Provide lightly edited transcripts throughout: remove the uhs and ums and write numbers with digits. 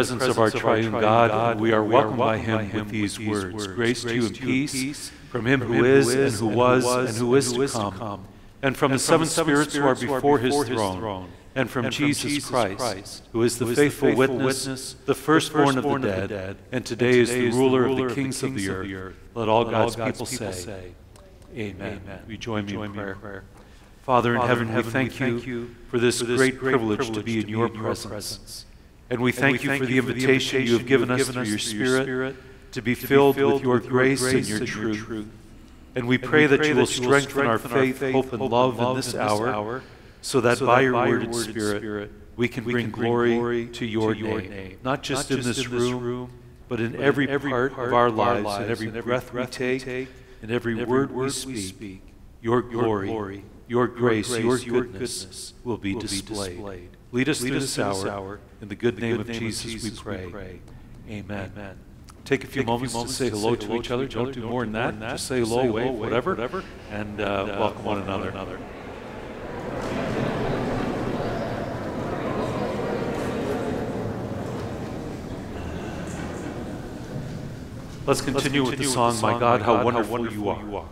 presence of our triune God, we are welcomed by him with these words. Grace to you and peace from him who is, and who was, and who is to come, and from the seven spirits who are before his throne, and from Jesus Christ, who is the faithful witness, the firstborn of the dead, and today is the ruler of the kings of the earth. Let all God's people say, Amen. We join me in prayer. Father in heaven, we thank you for this great privilege to be in your presence. And we thank you for the invitation you have given us through your Spirit to be filled with your grace and your truth. And we pray that you will strengthen our faith, hope, and love in this hour, so that by your word and Spirit we can bring glory to your name, not just in this room, but in every part of our lives, in every breath we take, in every word we speak. Your glory, your grace, your goodness will be displayed. Lead us through this hour. In the good name of Jesus we pray. Amen. Take a few moments to say hello to each other. Don't do more than that. Just say hello, wave, whatever, and welcome one another. Let's continue with the song, My God, How Wonderful You Are.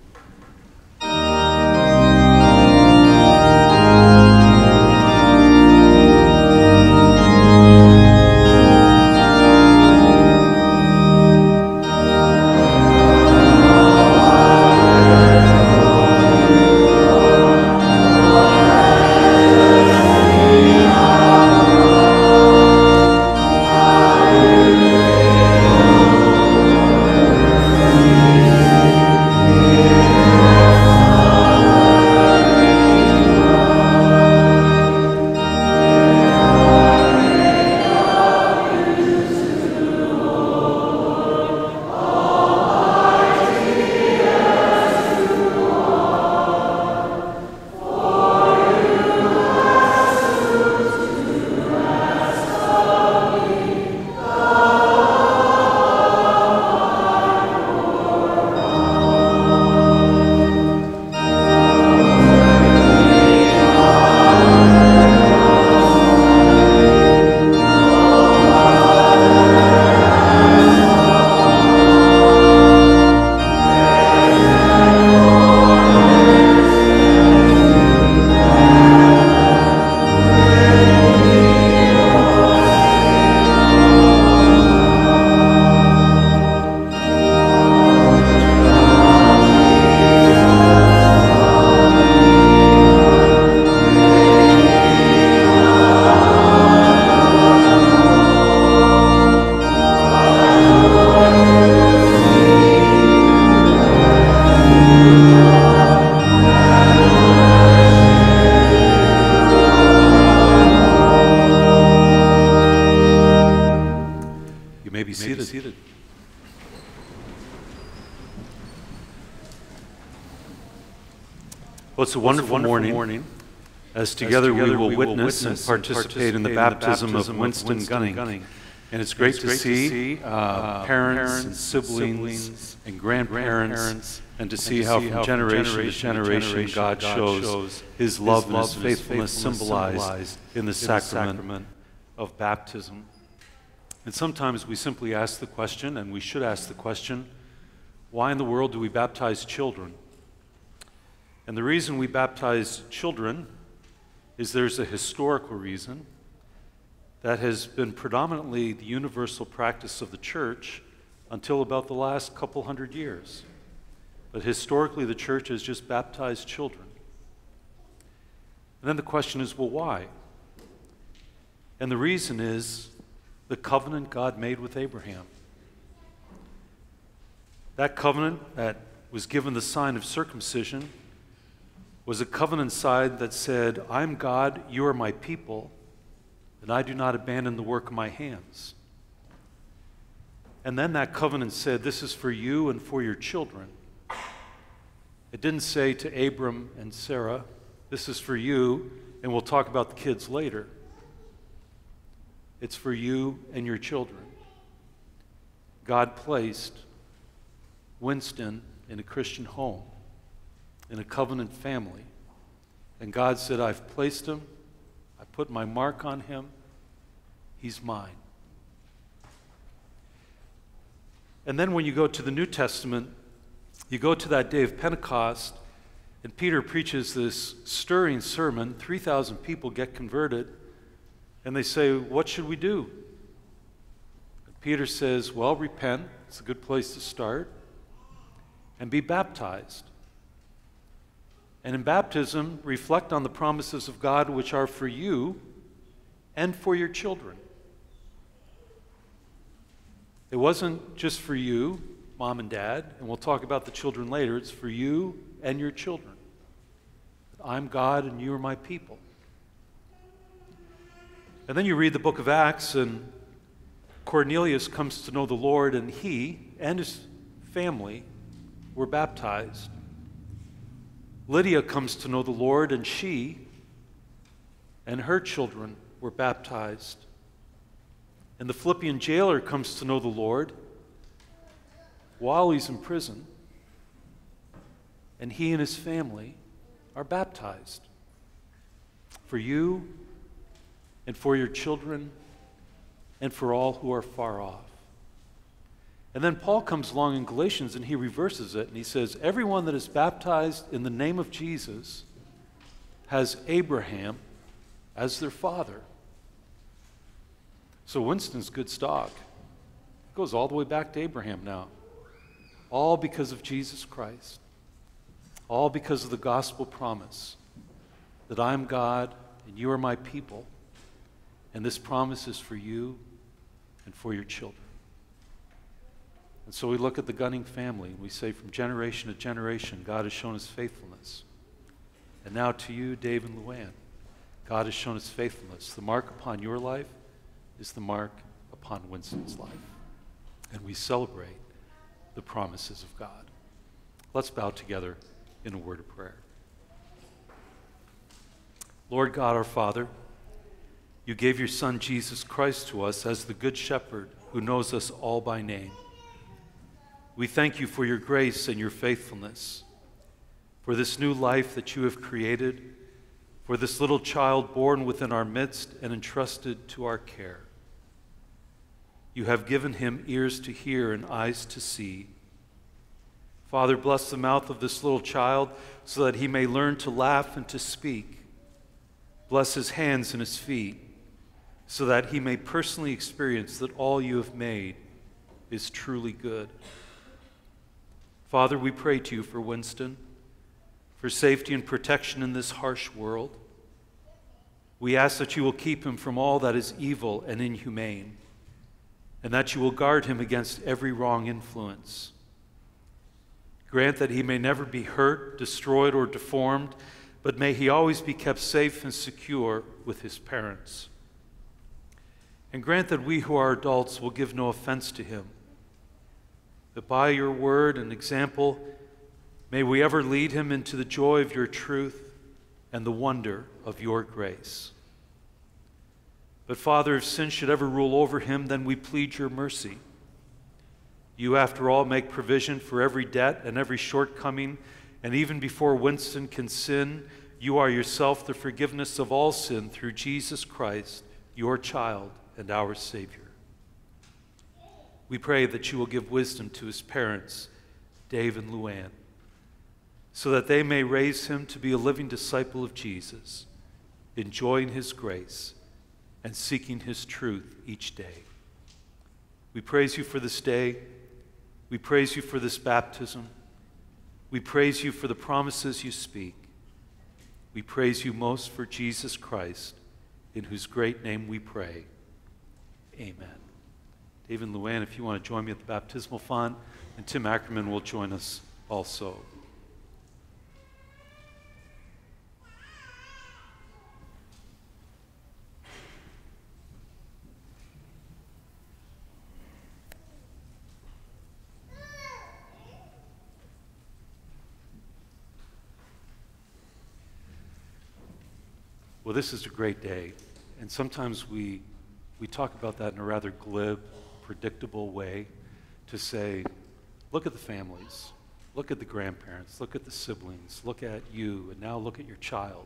Well, it's a wonderful morning, as together we will witness and participate in the baptism of Winston Gunning. And it's great to see parents and siblings and grandparents, and to see how from generation to generation God shows his love and his faithfulness symbolized in the sacrament of baptism. And sometimes we simply ask the question, and we should ask the question, why in the world do we baptize children? And the reason we baptize children is there's a historical reason that has been predominantly the universal practice of the church until about the last couple hundred years. But historically, the church has just baptized children. And then the question is, well, why? And the reason is the covenant God made with Abraham. That covenant that was given the sign of circumcision was a covenant sign that said, I'm God, you are my people, and I do not abandon the work of my hands. And then that covenant said, this is for you and for your children. It didn't say to Abram and Sarah, this is for you, and we'll talk about the kids later. It's for you and your children. God placed Winston in a Christian home, in a covenant family. And God said, I've placed him, I put my mark on him, he's mine. And then when you go to the New Testament, you go to that day of Pentecost, and Peter preaches this stirring sermon. 3,000 people get converted, and they say, what should we do? And Peter says, well, repent. It's a good place to start. And be baptized. And in baptism, reflect on the promises of God which are for you and for your children. It wasn't just for you, mom and dad, and we'll talk about the children later. It's for you and your children. I'm God and you are my people. And then you read the book of Acts, and Cornelius comes to know the Lord, and he and his family were baptized. Lydia comes to know the Lord, and she and her children were baptized. And the Philippian jailer comes to know the Lord while he's in prison, and he and his family are baptized. For you and for your children and for all who are far off. And then Paul comes along in Galatians and he reverses it and he says, everyone that is baptized in the name of Jesus has Abraham as their father. So Winston's good stock. It goes all the way back to Abraham now. All because of Jesus Christ. All because of the gospel promise that I'm God and you are my people. And this promise is for you and for your children. And so we look at the Gunning family and we say from generation to generation, God has shown his faithfulness. And now to you, Dave and Luann, God has shown his faithfulness. The mark upon your life is the mark upon Winston's life. And we celebrate the promises of God. Let's bow together in a word of prayer. Lord God, our Father, you gave your Son Jesus Christ to us as the Good Shepherd who knows us all by name. We thank you for your grace and your faithfulness, for this new life that you have created, for this little child born within our midst and entrusted to our care. You have given him ears to hear and eyes to see. Father, bless the mouth of this little child so that he may learn to laugh and to speak. Bless his hands and his feet so that he may personally experience that all you have made is truly good. Father, we pray to you for Winston, for safety and protection in this harsh world. We ask that you will keep him from all that is evil and inhumane, and that you will guard him against every wrong influence. Grant that he may never be hurt, destroyed, or deformed, but may he always be kept safe and secure with his parents. And grant that we who are adults will give no offense to him, that by your word and example, may we ever lead him into the joy of your truth and the wonder of your grace. But Father, if sin should ever rule over him, then we plead your mercy. You, after all, make provision for every debt and every shortcoming, and even before Winston can sin, you are yourself the forgiveness of all sin through Jesus Christ, your child and our Savior. We pray that you will give wisdom to his parents, Dave and Luann, so that they may raise him to be a living disciple of Jesus, enjoying his grace and seeking his truth each day. We praise you for this day. We praise you for this baptism. We praise you for the promises you speak. We praise you most for Jesus Christ, in whose great name we pray. Amen. Dave and Luann, if you want to join me at the baptismal font, and Tim Ackerman will join us also. Well, this is a great day, and sometimes we talk about that in a rather glib, predictable way to say, look at the families, look at the grandparents, look at the siblings, look at you, and now look at your child.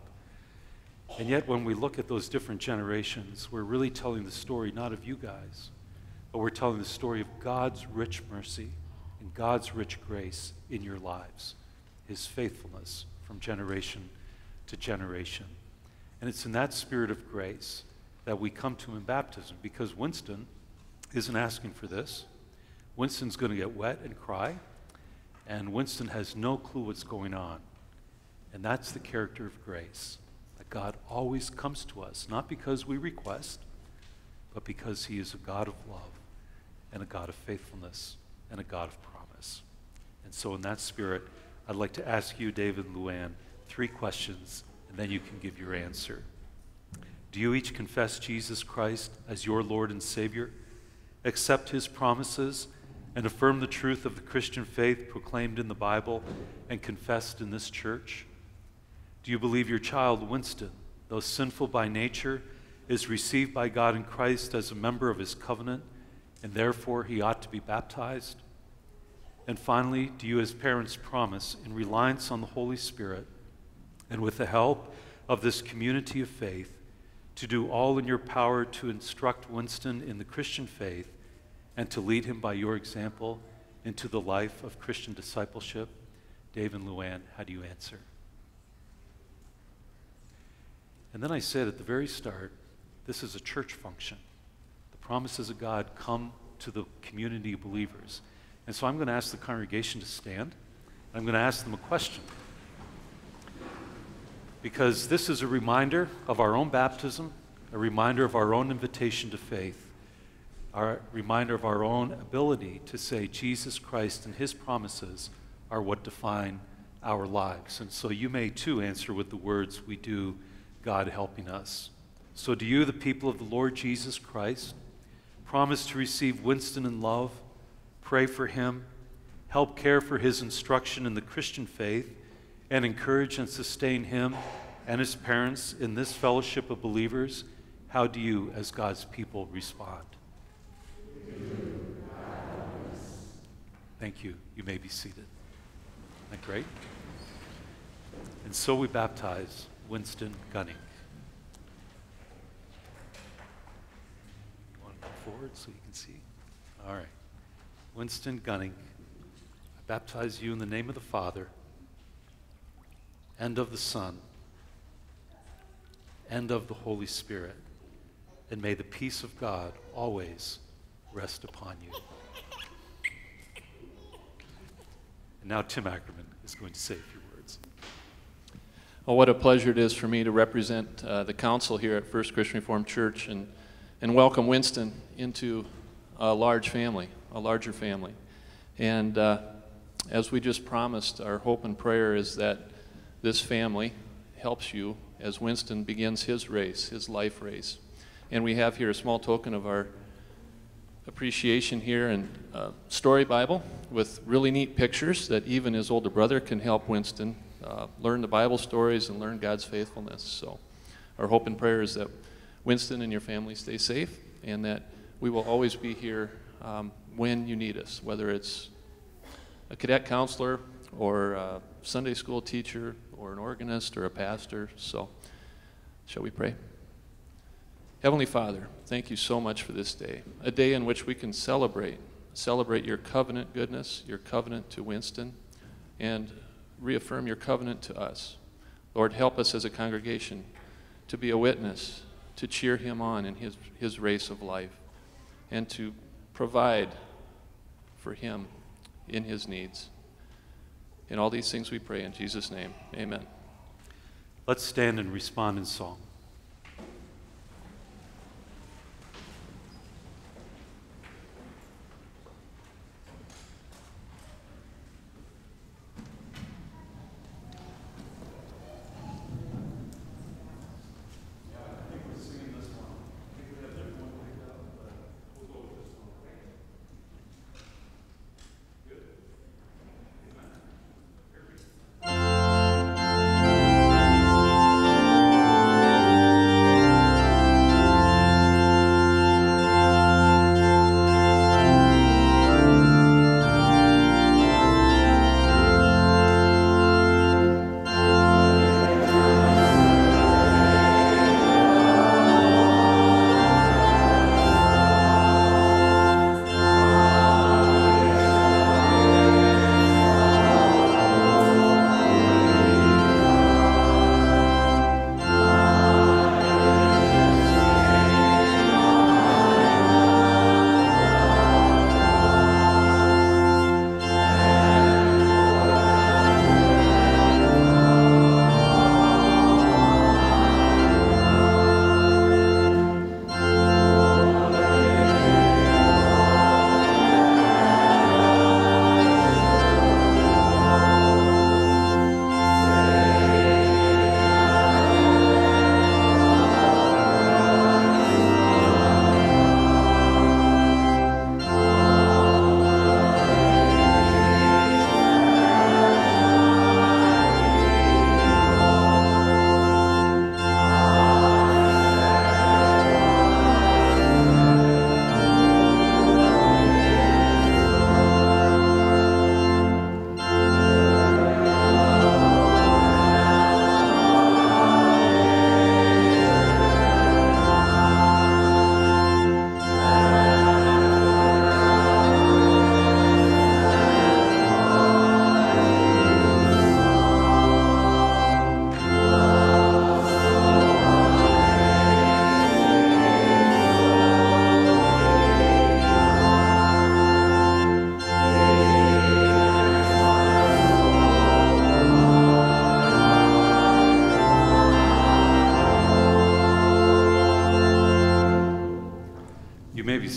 And yet when we look at those different generations, we're really telling the story not of you guys, but we're telling the story of God's rich mercy and God's rich grace in your lives, his faithfulness from generation to generation. And it's in that spirit of grace that we come to him in baptism, because Winston isn't asking for this. Winston's going to get wet and cry, and Winston has no clue what's going on. And that's the character of grace, that God always comes to us, not because we request, but because he is a God of love and a God of faithfulness and a God of promise. And so in that spirit, I'd like to ask you, David and Luann, 3 questions, and then you can give your answer. Do you each confess Jesus Christ as your Lord and Savior, accept his promises, and affirm the truth of the Christian faith proclaimed in the Bible and confessed in this church? Do you believe your child, Winston, though sinful by nature, is received by God in Christ as a member of his covenant, and therefore he ought to be baptized? And finally, do you as parents promise, in reliance on the Holy Spirit, and with the help of this community of faith, to do all in your power to instruct Winston in the Christian faith and to lead him by your example into the life of Christian discipleship? Dave and Luann, how do you answer? And then I said at the very start, this is a church function. The promises of God come to the community of believers. And so I'm going to ask the congregation to stand. I'm going to ask them a question, because this is a reminder of our own baptism, a reminder of our own invitation to faith, a reminder of our own ability to say Jesus Christ and his promises are what define our lives. And so you may too answer with the words, we do, God helping us. So do you, the people of the Lord Jesus Christ, promise to receive Winston in love, pray for him, help care for his instruction in the Christian faith, and encourage and sustain him and his parents in this fellowship of believers? How do you, as God's people, respond? Thank you. You may be seated. Isn't that great? And so we baptize Winston Gunning. You want to come forward so you can see? All right. Winston Gunning, I baptize you in the name of the Father, and of the Son, and of the Holy Spirit. And may the peace of God always rest upon you. And now Tim Ackerman is going to say a few words. Well, what a pleasure it is for me to represent the council here at First Christian Reformed Church and welcome Winston into a large family, a larger family. And as we just promised, our hope and prayer is that this family helps you as Winston begins his race, his life race. And we have here a small token of our appreciation here, and a story Bible with really neat pictures that even his older brother can help Winston learn the Bible stories and learn God's faithfulness. So our hope and prayer is that Winston and your family stay safe, and that we will always be here when you need us, whether it's a cadet counselor or a Sunday school teacher or an organist or a pastor. So shall we pray? Heavenly Father, thank you so much for this day, a day in which we can celebrate your covenant goodness, your covenant to Winston, and reaffirm your covenant to us. Lord, help us as a congregation to be a witness, to cheer him on in his race of life, and to provide for him in his needs. In all these things we pray in Jesus' name, amen. Let's stand and respond in song.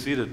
seated.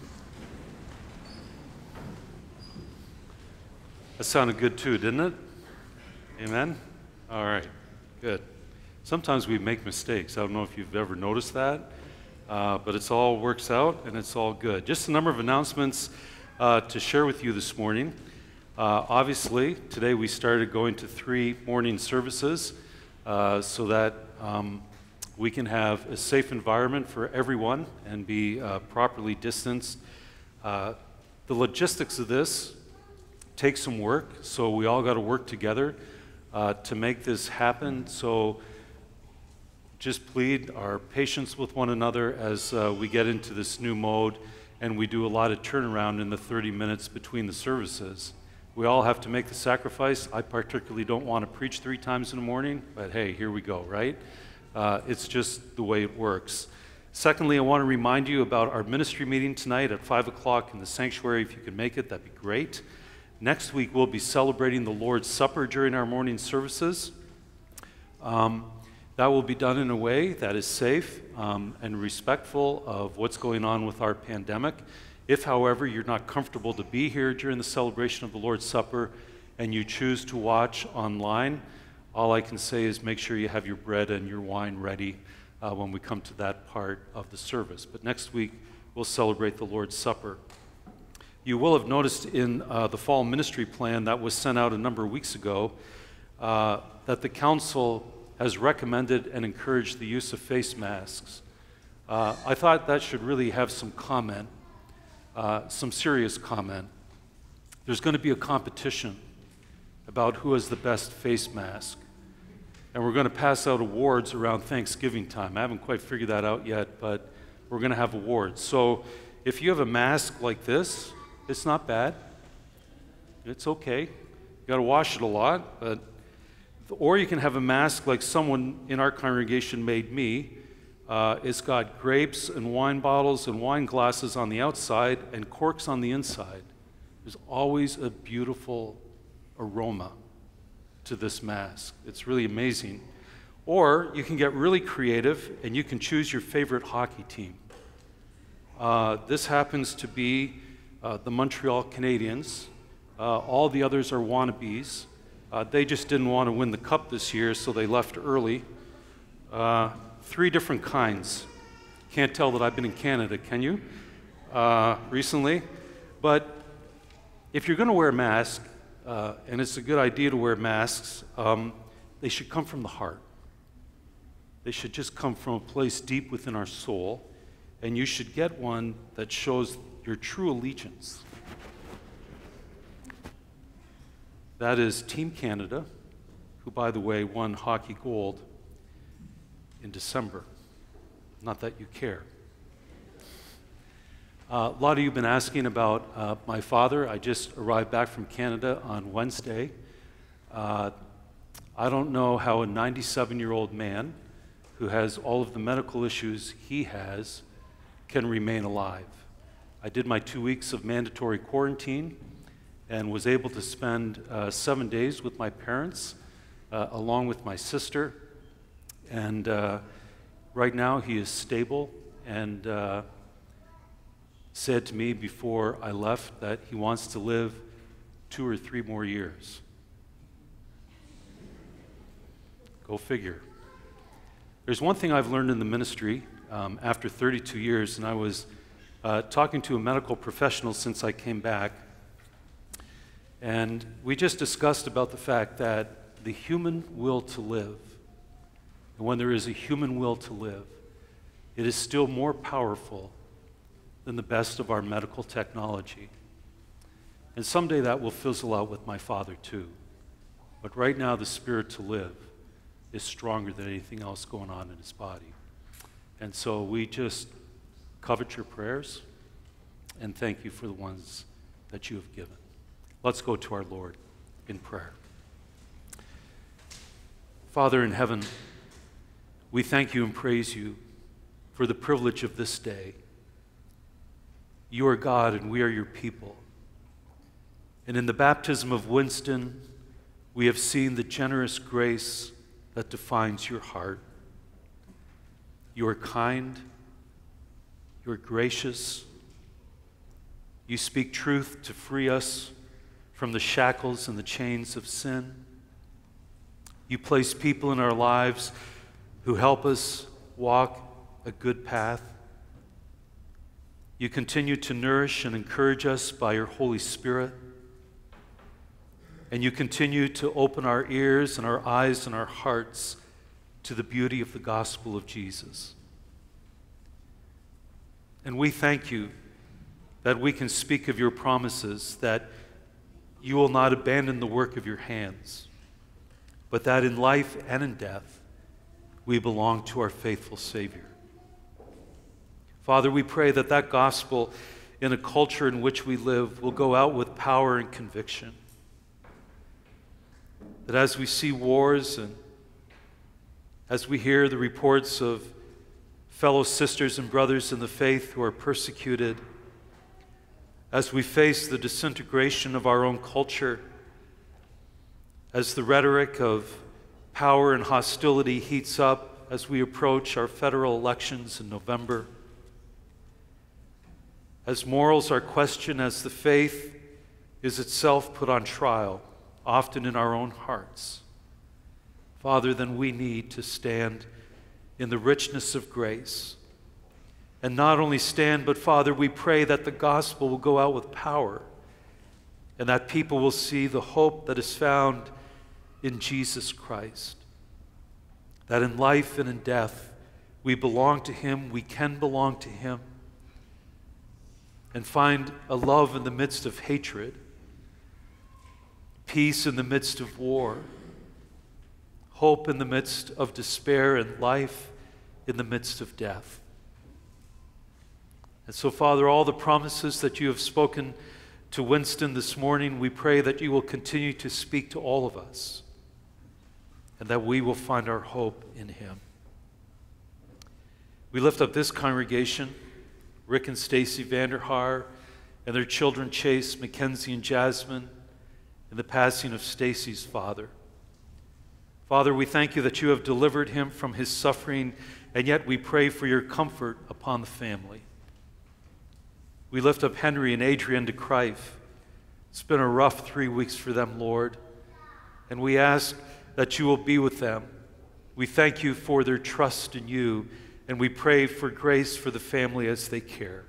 That sounded good too, didn't it? Amen? All right, good. Sometimes we make mistakes. I don't know if you've ever noticed that, but it all works out and it's all good. Just a number of announcements to share with you this morning. Obviously, today we started going to 3 morning services so that we can have a safe environment for everyone and be properly distanced. The logistics of this take some work, so we all got to work together to make this happen. So just plead our patience with one another as we get into this new mode and we do a lot of turnaround in the 30 minutes between the services. We all have to make the sacrifice. I particularly don't want to preach 3 times in the morning, but hey, here we go, right? It's just the way it works. Secondly, I want to remind you about our ministry meeting tonight at 5 o'clock in the sanctuary. If you can make it, that'd be great. Next week, we'll be celebrating the Lord's Supper during our morning services. That will be done in a way that is safe and respectful of what's going on with our pandemic. If, however, you're not comfortable to be here during the celebration of the Lord's Supper and you choose to watch online, all I can say is make sure you have your bread and your wine ready when we come to that part of the service. But next week, we'll celebrate the Lord's Supper. You will have noticed in the fall ministry plan that was sent out a number of weeks ago that the council has recommended and encouraged the use of face masks. I thought that should really have some comment, some serious comment. There's going to be a competition about who has the best face mask. And we're going to pass out awards around Thanksgiving time. I haven't quite figured that out yet, but we're going to have awards. So if you have a mask like this, it's not bad. It's okay. You got to wash it a lot, but or you can have a mask like someone in our congregation made me. It's got grapes and wine bottles and wine glasses on the outside and corks on the inside. There's always a beautiful aroma to this mask. It's really amazing. Or you can get really creative and you can choose your favorite hockey team. This happens to be the Montreal Canadiens. All the others are wannabes. They just didn't want to win the cup this year, so they left early. 3 different kinds. Can't tell that I've been in Canada, can you? Recently. But if you're going to wear a mask, and it's a good idea to wear masks, they should come from the heart. They should just come from a place deep within our soul, and you should get one that shows your true allegiance. That is Team Canada, who, by the way, won hockey gold in December. Not that you care. A lot of you have been asking about my father. I just arrived back from Canada on Wednesday. I don't know how a 97-year-old man who has all of the medical issues he has can remain alive. I did my 2 weeks of mandatory quarantine and was able to spend 7 days with my parents, along with my sister. And right now he is stable and said to me before I left that he wants to live 2 or 3 more years. Go figure. There's one thing I've learned in the ministry after 32 years, and I was talking to a medical professional since I came back, and we just discussed about the fact that the human will to live, and when there is a human will to live, it is still more powerful than the best of our medical technology. And someday that will fizzle out with my father too. But right now the spirit to live is stronger than anything else going on in his body. And so we just covet your prayers and thank you for the ones that you have given. Let's go to our Lord in prayer. Father in heaven, we thank you and praise you for the privilege of this day. You are God and we are your people. And in the baptism of Winston, we have seen the generous grace that defines your heart. You are kind, you are gracious, You speak truth to free us from the shackles and the chains of sin. You place people in our lives who help us walk a good path. You continue to nourish and encourage us by your Holy Spirit. And you continue to open our ears and our eyes and our hearts to the beauty of the gospel of Jesus. And we thank you that we can speak of your promises, that you will not abandon the work of your hands, but that in life and in death, we belong to our faithful Savior. Father, we pray that that gospel in a culture in which we live will go out with power and conviction. That as we see wars and as we hear the reports of fellow sisters and brothers in the faith who are persecuted, as we face the disintegration of our own culture, as the rhetoric of power and hostility heats up as we approach our federal elections in November, as morals are questioned, as the faith is itself put on trial, often in our own hearts, Father, then we need to stand in the richness of grace. And not only stand, but Father, we pray that the gospel will go out with power and that people will see the hope that is found in Jesus Christ. That in life and in death, we belong to Him, we can belong to Him, and find a love in the midst of hatred, peace in the midst of war, hope in the midst of despair, and life in the midst of death. And so, Father, all the promises that you have spoken to Winston this morning, we pray that you will continue to speak to all of us and that we will find our hope in him. We lift up this congregation, Rick and Stacy Vanderhaar, and their children Chase, Mackenzie, and Jasmine, in the passing of Stacy's father. Father, we thank you that you have delivered him from his suffering, and yet we pray for your comfort upon the family. We lift up Henry and Adrienne de Krijf. It's been a rough 3 weeks for them, Lord, and we ask that you will be with them. We thank you for their trust in you, and we pray for grace for the family as they care.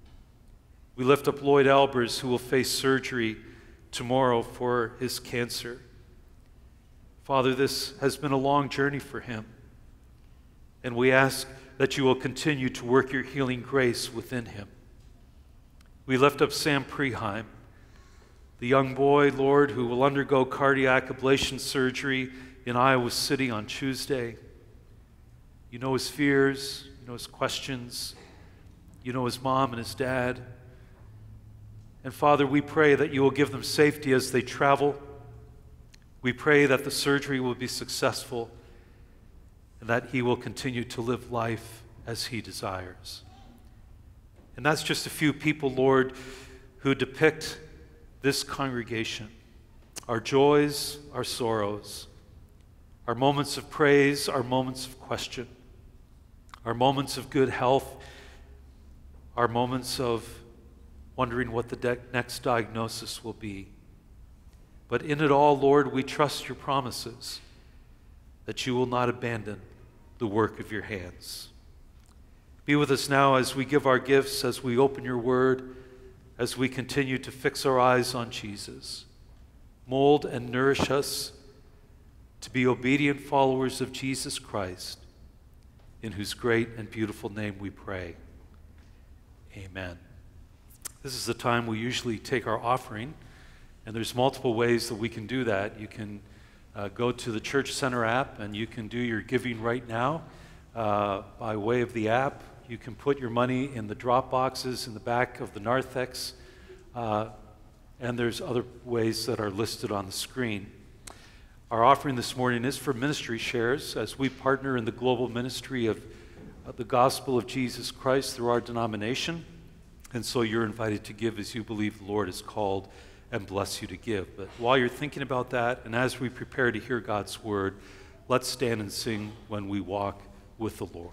We lift up Lloyd Albers, who will face surgery tomorrow for his cancer. Father, this has been a long journey for him, and we ask that you will continue to work your healing grace within him. We lift up Sam Preheim, the young boy, Lord, who will undergo cardiac ablation surgery in Iowa City on Tuesday. You know his fears, you know his questions, you know his mom and his dad. And Father, we pray that you will give them safety as they travel. We pray that the surgery will be successful and that he will continue to live life as he desires. And that's just a few people, Lord, who depict this congregation, our joys, our sorrows, our moments of praise, our moments of question, our moments of good health, our moments of wondering what the next diagnosis will be. But in it all, Lord, we trust your promises that you will not abandon the work of your hands. Be with us now as we give our gifts, as we open your word, as we continue to fix our eyes on Jesus. Mold and nourish us to be obedient followers of Jesus Christ, in whose great and beautiful name we pray. Amen. This is the time we usually take our offering, and there's multiple ways that we can do that. You can go to the Church Center app, and you can do your giving right now by way of the app. You can put your money in the drop boxes in the back of the narthex, and there's other ways that are listed on the screen. Our offering this morning is for ministry shares as we partner in the global ministry of the gospel of Jesus Christ through our denomination. And so you're invited to give as you believe the Lord has called and bless you to give. But while you're thinking about that, and as we prepare to hear God's word, let's stand and sing When We Walk with the Lord.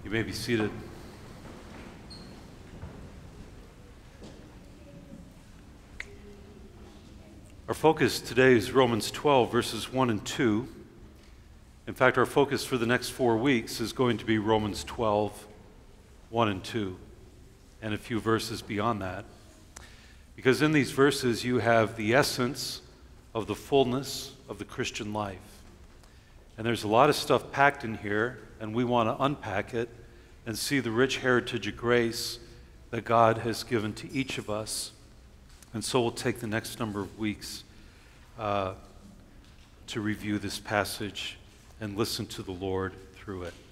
You may be seated. Our focus today is Romans 12, verses 1 and 2. In fact, our focus for the next 4 weeks is going to be Romans 12, 1 and 2, and a few verses beyond that. Because in these verses you have the essence of the fullness of the Christian life. And there's a lot of stuff packed in here, and we want to unpack it and see the rich heritage of grace that God has given to each of us. And so we'll take the next number of weeks to review this passage and listen to the Lord through it.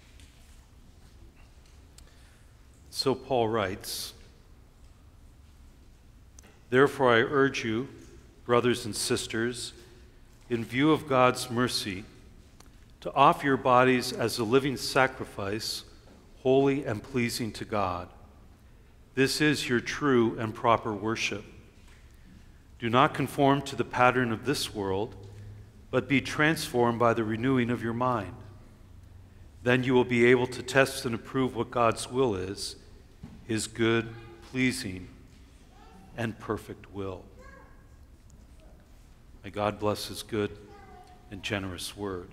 So Paul writes, "Therefore I urge you, brothers and sisters, in view of God's mercy, to offer your bodies as a living sacrifice, holy and pleasing to God. This is your true and proper worship. Do not conform to the pattern of this world, but be transformed by the renewing of your mind. Then you will be able to test and approve what God's will is, his good, pleasing, and perfect will." May God bless his good and generous word.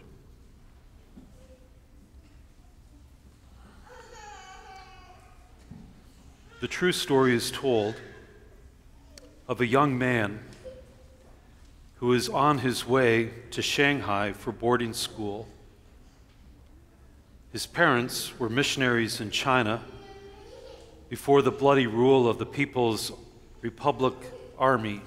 The true story is told of a young man who is on his way to Shanghai for boarding school. His parents were missionaries in China before the bloody rule of the People's Republic Army.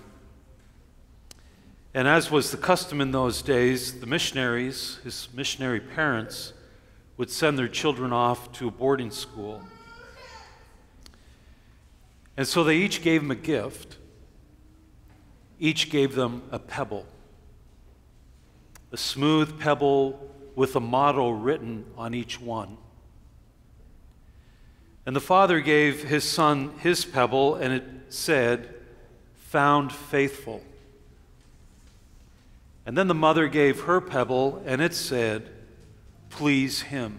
And as was the custom in those days, the missionaries, his missionary parents, would send their children off to a boarding school. And so they each gave him a gift. Each gave them a pebble, a smooth pebble with a motto written on each one. And the father gave his son his pebble, and it said, "Found faithful." And then the mother gave her pebble, and it said, "Please him."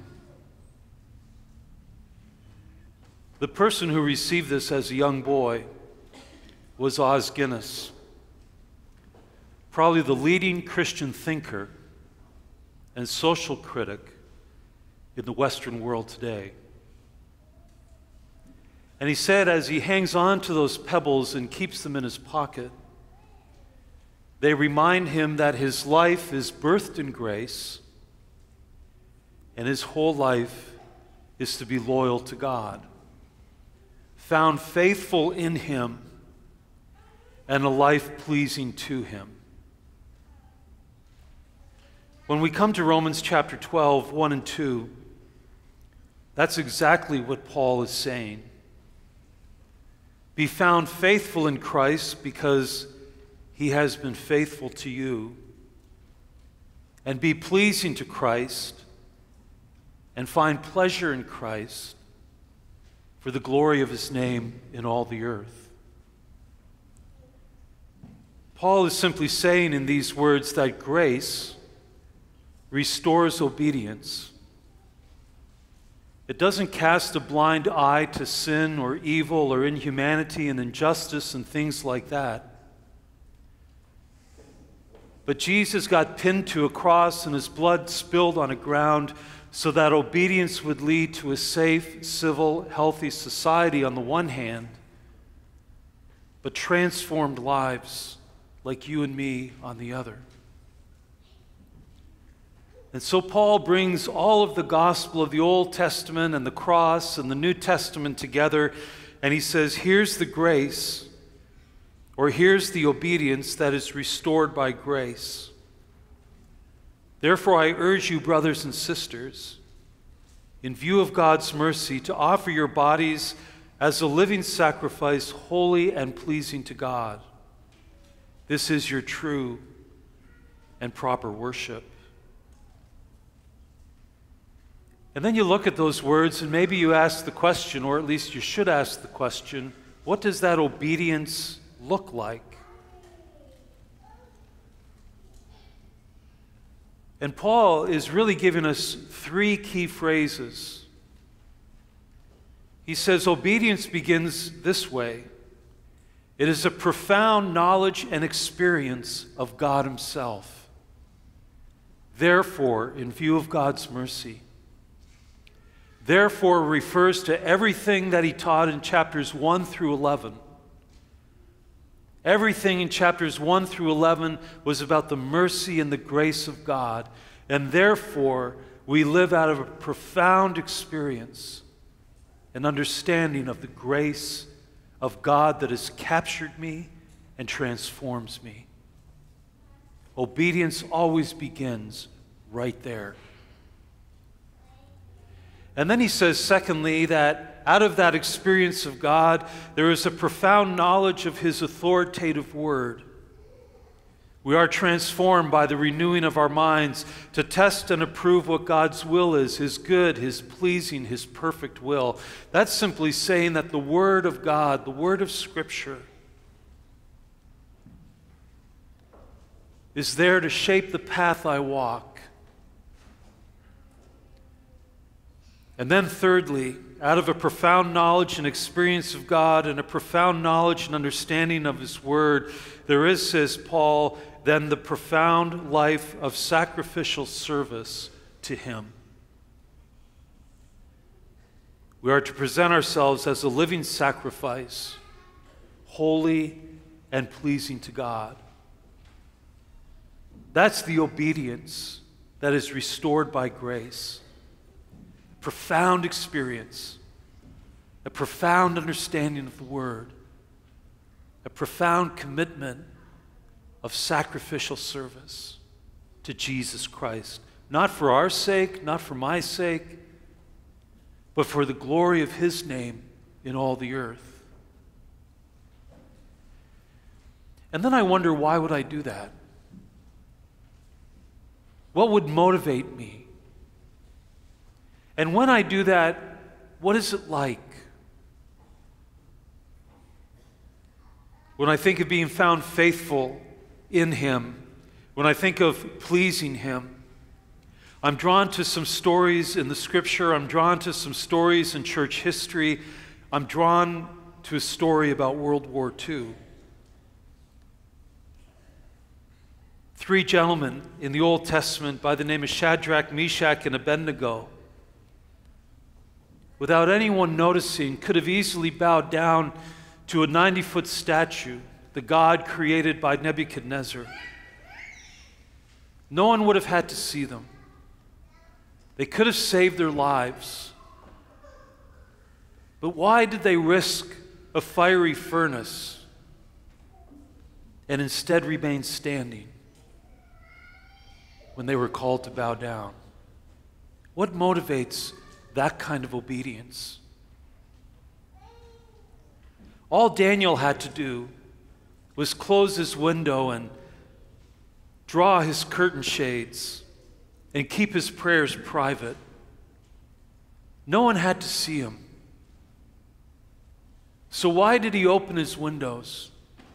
The person who received this as a young boy was Os Guinness, probably the leading Christian thinker and social critic in the Western world today. And he said, as he hangs on to those pebbles and keeps them in his pocket, they remind him that his life is birthed in grace, and his whole life is to be loyal to God, found faithful in him, and a life pleasing to him. When we come to Romans chapter 12, 1 and 2, that's exactly what Paul is saying. Be found faithful in Christ because he has been faithful to you. And be pleasing to Christ and find pleasure in Christ for the glory of his name in all the earth. Paul is simply saying in these words that grace restores obedience. It doesn't cast a blind eye to sin or evil or inhumanity and injustice and things like that. But Jesus got pinned to a cross and his blood spilled on a ground so that obedience would lead to a safe, civil, healthy society on the one hand, but transformed lives like you and me on the other. And so Paul brings all of the gospel of the Old Testament and the cross and the New Testament together, and he says, here's the grace, or here's the obedience that is restored by grace. Therefore, I urge you, brothers and sisters, in view of God's mercy, to offer your bodies as a living sacrifice, holy and pleasing to God. This is your true and proper worship. And then you look at those words and maybe you ask the question, or at least you should ask the question, what does that obedience look like? And Paul is really giving us three key phrases He says obedience begins this way. It is a profound knowledge and experience of God Himself. Therefore, in view of God's mercy, therefore refers to everything that He taught in chapters 1 through 11. Everything in chapters 1 through 11 was about the mercy and the grace of God, and therefore we live out of a profound experience and understanding of the grace of God that has captured me and transforms me. Obedience always begins right there. And then he says, secondly, that out of that experience of God, there is a profound knowledge of His authoritative word. We are transformed by the renewing of our minds to test and approve what God's will is, His good, His pleasing, His perfect will. That's simply saying that the Word of God, the Word of Scripture, is there to shape the path I walk. And then thirdly, out of a profound knowledge and experience of God and a profound knowledge and understanding of His Word, there is, says Paul, then the profound life of sacrificial service to Him. We are to present ourselves as a living sacrifice, holy and pleasing to God. That's the obedience that is restored by grace. Profound experience, a profound understanding of the Word, a profound commitment of sacrificial service to Jesus Christ. Not for our sake, not for my sake, but for the glory of His name in all the earth. And then I wonder, why would I do that? What would motivate me? And when I do that, what is it like? When I think of being found faithful in Him, when I think of pleasing Him, I'm drawn to some stories in the Scripture. I'm drawn to some stories in church history. I'm drawn to a story about World War II. 3 gentlemen in the Old Testament by the name of Shadrach, Meshach, and Abednego, without anyone noticing, could have easily bowed down to a 90-foot statue, the God created by Nebuchadnezzar. No one would have had to see them. They could have saved their lives. But why did they risk a fiery furnace and instead remain standing when they were called to bow down? What motivates that kind of obedience? All Daniel had to do was close his window and draw his curtain shades and keep his prayers private. No one had to see him. So why did he open his windows?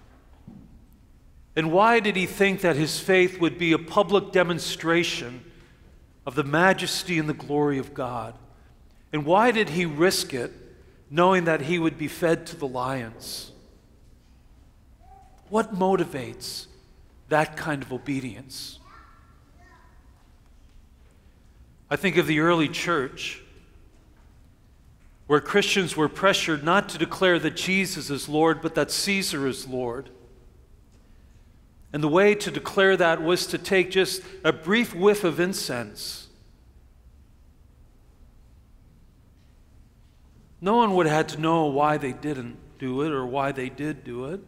And why did he think that his faith would be a public demonstration of the majesty and the glory of God? And why did he risk it, knowing that he would be fed to the lions? What motivates that kind of obedience? I think of the early church, where Christians were pressured not to declare that Jesus is Lord, but that Caesar is Lord. And the way to declare that was to take just a brief whiff of incense. No one would have had to know why they didn't do it or why they did do it.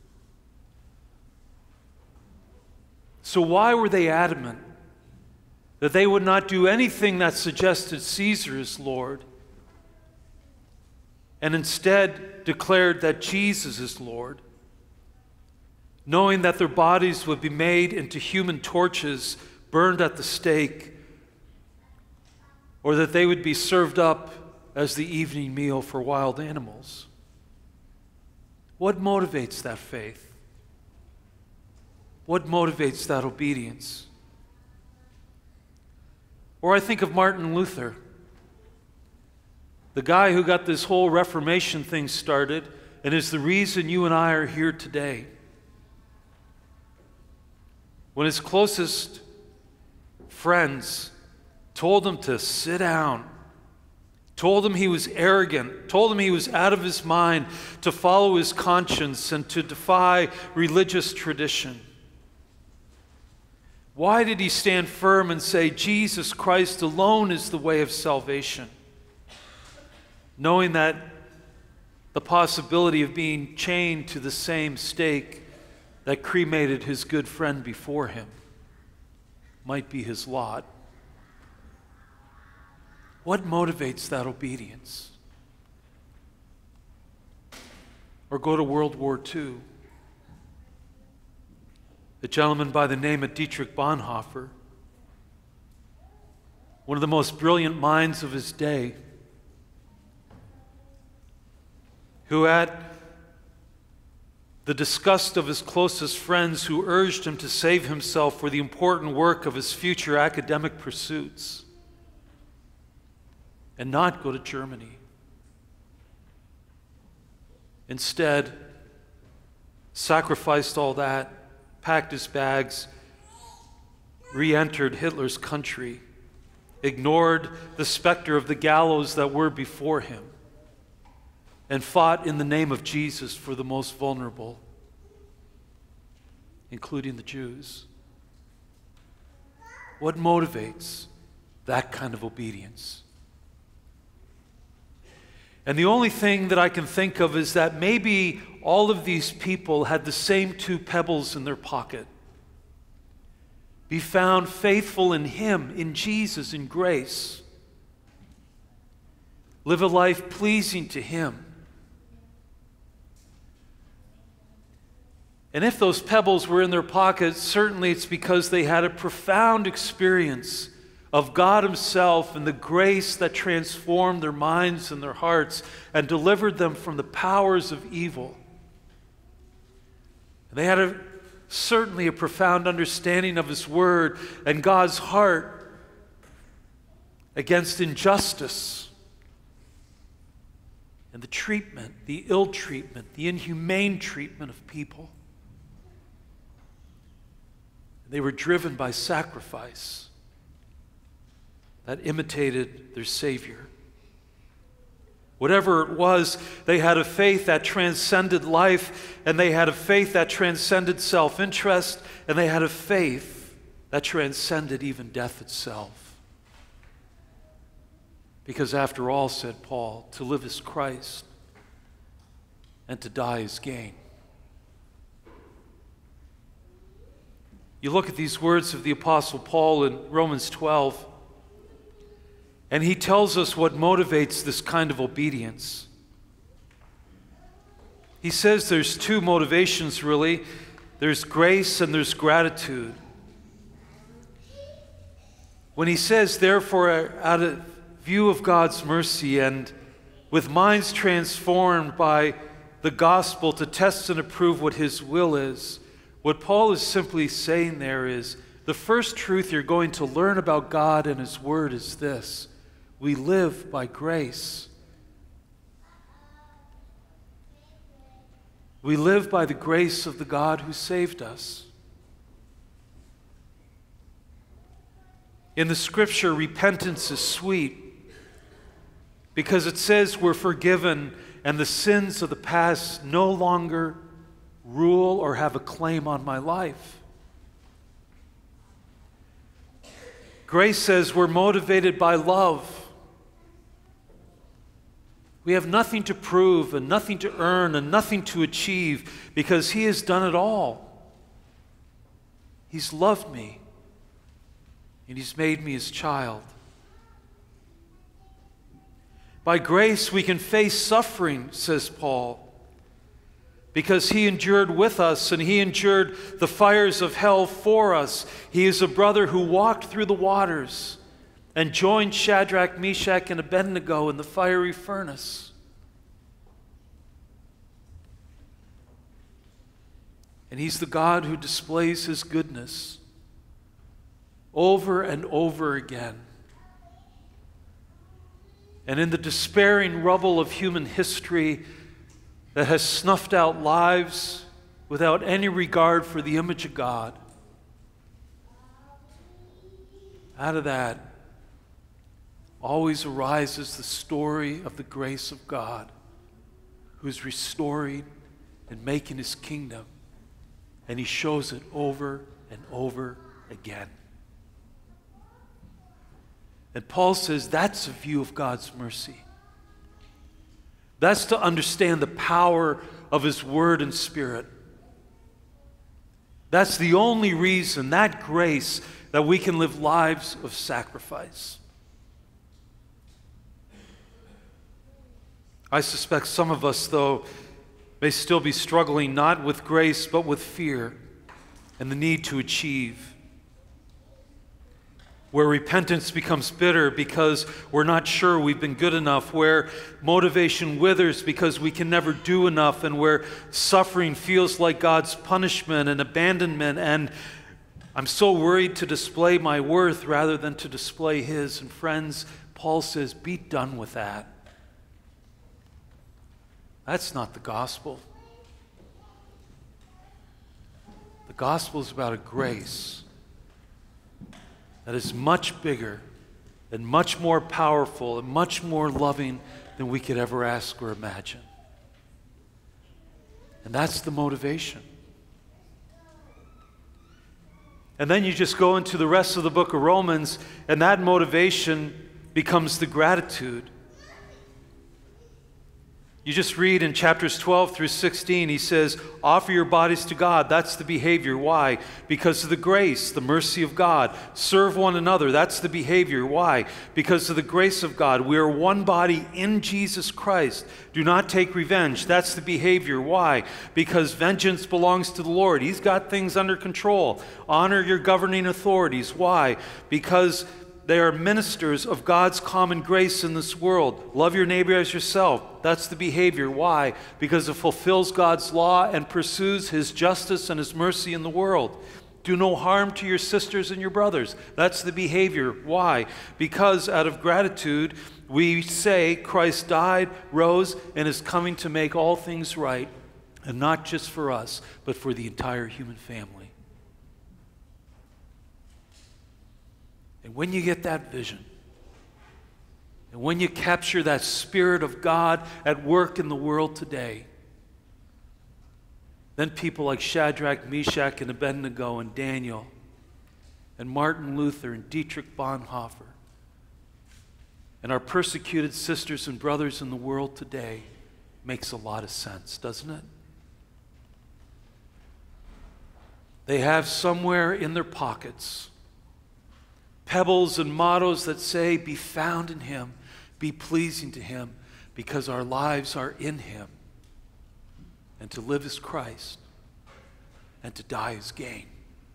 So why were they adamant that they would not do anything that suggested Caesar is Lord, and instead declared that Jesus is Lord, knowing that their bodies would be made into human torches burned at the stake, or that they would be served up as the evening meal for wild animals? What motivates that faith? What motivates that obedience? Or I think of Martin Luther, The guy who got this whole Reformation thing started and is the reason you and I are here today. When his closest friends told him to sit down, told him he was arrogant, told him he was out of his mind to follow his conscience and to defy religious tradition. Why did he stand firm and say, Jesus Christ alone is the way of salvation? Knowing that the possibility of being chained to the same stake that cremated his good friend before him might be his lot. What motivates that obedience? Or go to World War II. A gentleman by the name of Dietrich Bonhoeffer, one of the most brilliant minds of his day, who at the disgust of his closest friends who urged him to save himself for the important work of his future academic pursuits and not go to Germany, instead sacrificed all that, packed his bags, re-entered Hitler's country, ignored the specter of the gallows that were before him, and fought in the name of Jesus for the most vulnerable, including the Jews. What motivates that kind of obedience? And the only thing that I can think of is that maybe all of these people had the same two pebbles in their pocket. Be found faithful in Him, in Jesus, in grace. Live a life pleasing to Him. And if those pebbles were in their pockets, certainly it's because they had a profound experience of God Himself and the grace that transformed their minds and their hearts and delivered them from the powers of evil. They had certainly a profound understanding of His Word and God's heart against injustice and the treatment, the ill treatment, the inhumane treatment of people. They were driven by sacrifice that imitated their Savior. Whatever it was, they had a faith that transcended life, and they had a faith that transcended self-interest, and they had a faith that transcended even death itself. Because after all, said Paul, to live is Christ, and to die is gain. You look at these words of the Apostle Paul in Romans 12, and he tells us what motivates this kind of obedience. He says there's two motivations, really. There's grace and there's gratitude. When he says, therefore, out of view of God's mercy and with minds transformed by the gospel to test and approve what His will is, what Paul is simply saying there is, the first truth you're going to learn about God and His Word is this: we live by grace. We live by the grace of the God who saved us. In the Scripture, repentance is sweet because it says we're forgiven and the sins of the past no longer rule or have a claim on my life. Grace says we're motivated by love. We have nothing to prove and nothing to earn and nothing to achieve because He has done it all. He's loved me and He's made me His child. By grace we can face suffering, says Paul, because He endured with us and He endured the fires of hell for us. He is a brother who walked through the waters and joined Shadrach, Meshach, and Abednego in the fiery furnace. And He's the God who displays His goodness over and over again. And in the despairing rubble of human history that has snuffed out lives without any regard for the image of God, out of that always arises the story of the grace of God, who's restoring and making his kingdom, and he shows it over and over again. And Paul says that's a view of God's mercy. That's to understand the power of his word and spirit. That's the only reason, that grace, that we can live lives of sacrifice. I suspect some of us, though, may still be struggling not with grace but with fear and the need to achieve, where repentance becomes bitter because we're not sure we've been good enough, where motivation withers because we can never do enough, and where suffering feels like God's punishment and abandonment, and I'm so worried to display my worth rather than to display his. And friends, Paul says, be done with that. That's not the gospel. The gospel is about a grace that is much bigger and much more powerful and much more loving than we could ever ask or imagine. And that's the motivation. And then you just go into the rest of the book of Romans, and that motivation becomes the gratitude. You just read in chapters 12 through 16, he says, offer your bodies to God. That's the behavior. Why? Because of the grace, the mercy of God. Serve one another. That's the behavior. Why? Because of the grace of God. We are one body in Jesus Christ. Do not take revenge. That's the behavior. Why? Because vengeance belongs to the Lord. He's got things under control. Honor your governing authorities. Why? Because they are ministers of God's common grace in this world. Love your neighbor as yourself. That's the behavior. Why? Because it fulfills God's law and pursues his justice and his mercy in the world. Do no harm to your sisters and your brothers. That's the behavior. Why? Because out of gratitude, we say Christ died, rose, and is coming to make all things right, and not just for us, but for the entire human family. And when you get that vision, and when you capture that Spirit of God at work in the world today, then people like Shadrach, Meshach, and Abednego, and Daniel, and Martin Luther, and Dietrich Bonhoeffer, and our persecuted sisters and brothers in the world today makes a lot of sense, doesn't it? They have somewhere in their pockets pebbles and mottos that say, be found in him, be pleasing to him, because our lives are in him. And to live as Christ, and to die as gain.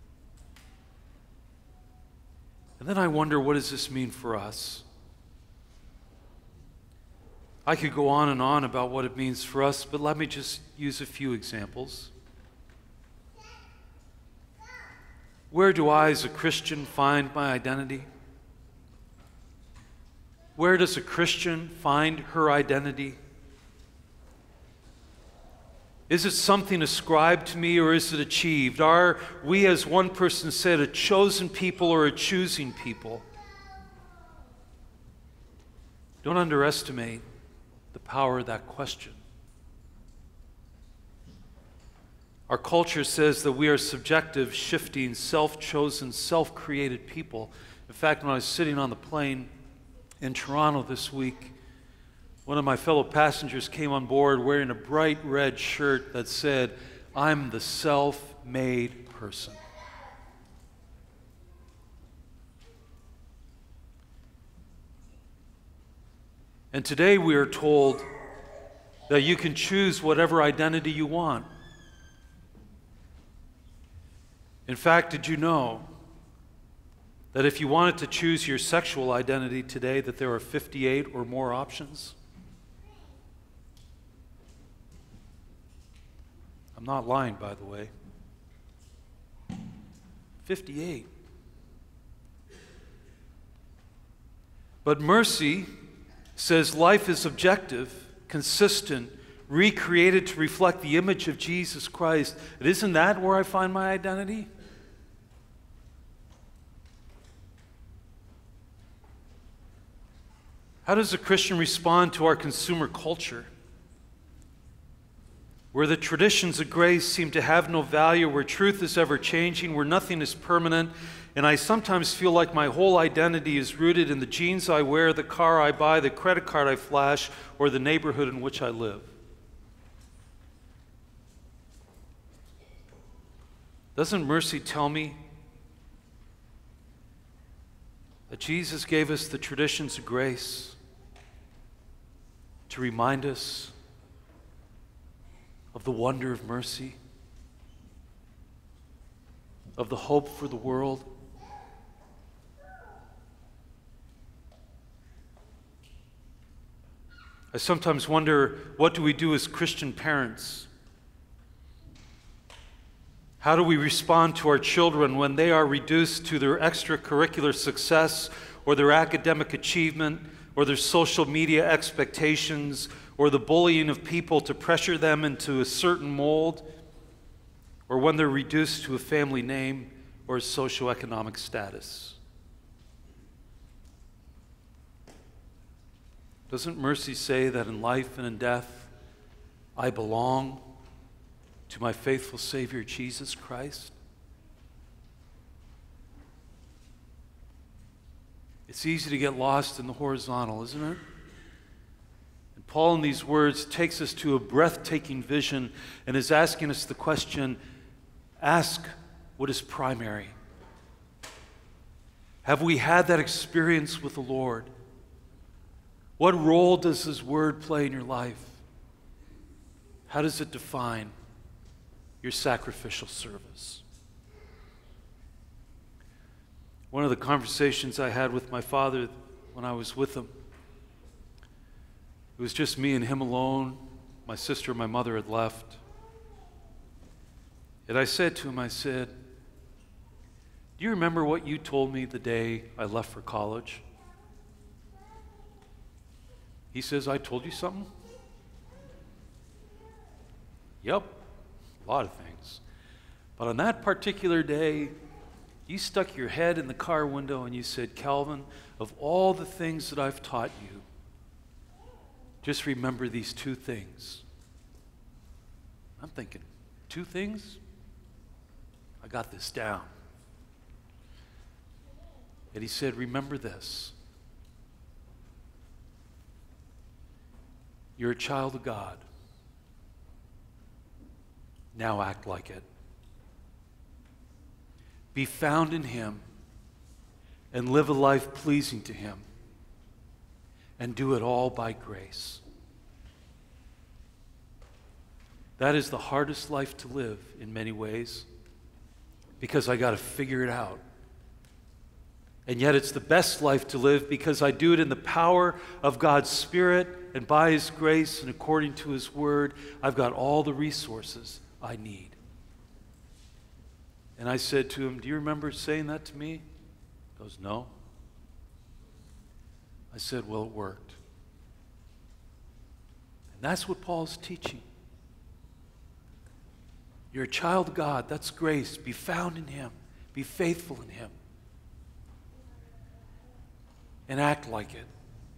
And then I wonder, what does this mean for us? I could go on and on about what it means for us, but let me just use a few examples. Where do I, as a Christian, find my identity? Where does a Christian find her identity? Is it something ascribed to me, or is it achieved? Are we, as one person said, a chosen people or a choosing people? Don't underestimate the power of that question. Our culture says that we are subjective, shifting, self-chosen, self-created people. In fact, when I was sitting on the plane in Toronto this week, one of my fellow passengers came on board wearing a bright red shirt that said, I'm the self-made person. And today we are told that you can choose whatever identity you want. In fact, did you know that if you wanted to choose your sexual identity today, that there are 58 or more options? I'm not lying, by the way. 58. But mercy says life is objective, consistent, recreated to reflect the image of Jesus Christ. And isn't that where I find my identity? How does a Christian respond to our consumer culture, where the traditions of grace seem to have no value, where truth is ever changing, where nothing is permanent, and I sometimes feel like my whole identity is rooted in the jeans I wear, the car I buy, the credit card I flash, or the neighborhood in which I live? Doesn't mercy tell me that Jesus gave us the traditions of grace to remind us of the wonder of mercy, of the hope for the world? I sometimes wonder, what do we do as Christian parents? How do we respond to our children when they are reduced to their extracurricular success or their academic achievement or their social media expectations or the bullying of people to pressure them into a certain mold, or when they're reduced to a family name or a socioeconomic status? Doesn't mercy say that in life and in death, I belong to my faithful Savior, Jesus Christ? It's easy to get lost in the horizontal, isn't it? And Paul, in these words, takes us to a breathtaking vision and is asking us the question, ask what is primary. Have we had that experience with the Lord? What role does His Word play in your life? How does it define your sacrificial service? One of the conversations I had with my father when I was with him, it was just me and him alone. My sister and my mother had left. And I said to him, I said, do you remember what you told me the day I left for college? He says, I told you something? Yep, a lot of things. But on that particular day, you stuck your head in the car window and you said, Calvin, of all the things that I've taught you, just remember these two things. I'm thinking, 2 things? I got this down. And he said, remember this. You're a child of God. Now act like it. Be found in Him and live a life pleasing to Him. And do it all by grace. That is the hardest life to live in many ways, because I got to figure it out. And yet it's the best life to live because I do it in the power of God's Spirit and by His grace and according to His Word. I've got all the resources I need. And I said to him, do you remember saying that to me? He goes, no. I said, well, it worked. And that's what Paul's teaching. You're a child of God. That's grace. Be found in Him. Be faithful in Him. And act like it.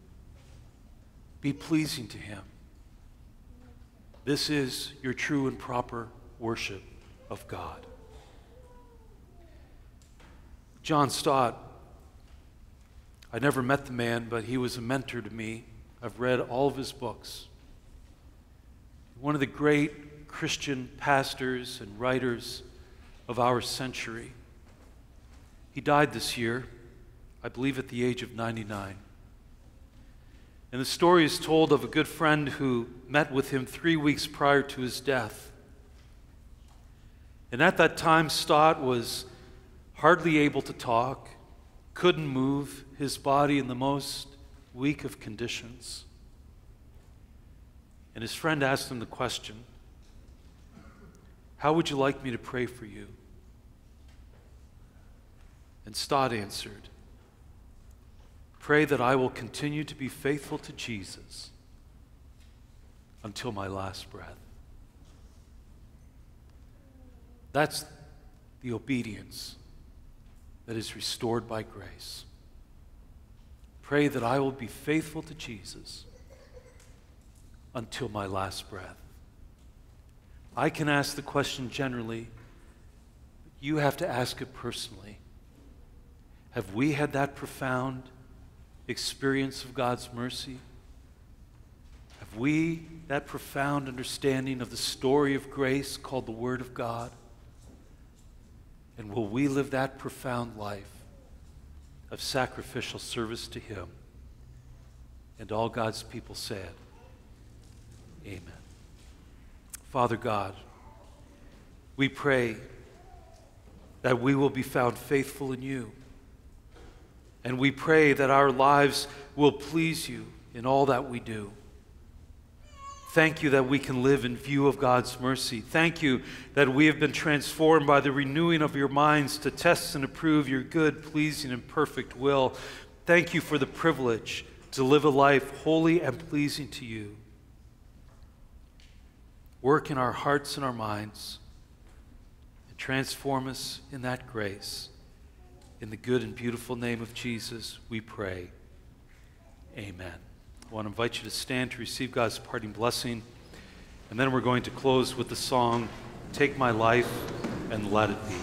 Be pleasing to Him. This is your true and proper worship of God. John Stott, I never met the man, but he was a mentor to me. I've read all of his books. One of the great Christian pastors and writers of our century. He died this year, I believe at the age of 99. And the story is told of a good friend who met with him 3 weeks prior to his death. And at that time, Stott was hardly able to talk, couldn't move, his body in the most weak of conditions. And his friend asked him the question, how would you like me to pray for you? And Stott answered, Pray that I will continue to be faithful to Jesus until my last breath. That's the obedience that is restored by grace. Pray that I will be faithful to Jesus until my last breath. I can ask the question generally, but you have to ask it personally. Have we had that profound experience of God's mercy? Have we that profound understanding of the story of grace called the Word of God? And will we live that profound life of sacrificial service to Him? And all God's people said, amen. Father God, we pray that we will be found faithful in You. And we pray that our lives will please You in all that we do. Thank You that we can live in view of God's mercy. Thank You that we have been transformed by the renewing of Your minds to test and approve Your good, pleasing, and perfect will. Thank You for the privilege to live a life holy and pleasing to You. Work in our hearts and our minds and transform us in that grace. In the good and beautiful name of Jesus, we pray. Amen. I want to invite you to stand to receive God's parting blessing. And then we're going to close with the song, Take My Life and Let It Be.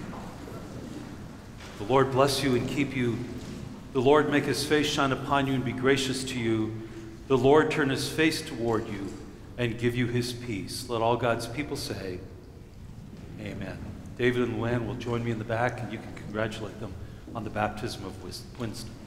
The Lord bless you and keep you. The Lord make His face shine upon you and be gracious to you. The Lord turn His face toward you and give you His peace. Let all God's people say, amen. David and Luann will join me in the back, and you can congratulate them on the baptism of Winston.